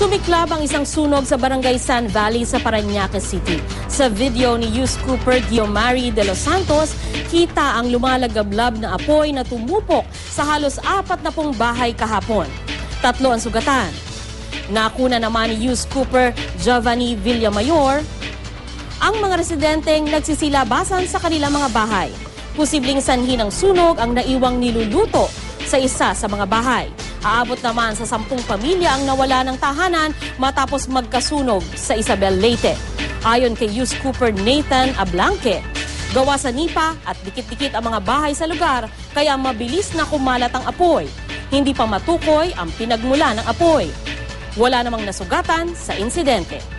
Sumiklab ang isang sunog sa Barangay San Valley sa Parañaque City. Sa video ni Yus Cooper Guiomari de los Santos, kita ang lumalagablab na apoy na tumupok sa halos 40 bahay kahapon. 3 ang sugatan. Nakuna naman ni Yus Cooper Giovanni Villamayor ang mga residenteng nagsisilabasan sa kanilang mga bahay. Posibleng sanhi ng sunog ang naiwang niluluto sa isa sa mga bahay. Aabot naman sa 10 pamilya ang nawala ng tahanan matapos magkasunog sa Isabel, Leyte. Ayon kay Yus Cooper Nathan Ablanque, gawa sa nipa at dikit-dikit ang mga bahay sa lugar kaya mabilis na kumalat ang apoy. Hindi pa matukoy ang pinagmula ng apoy. Wala namang nasugatan sa insidente.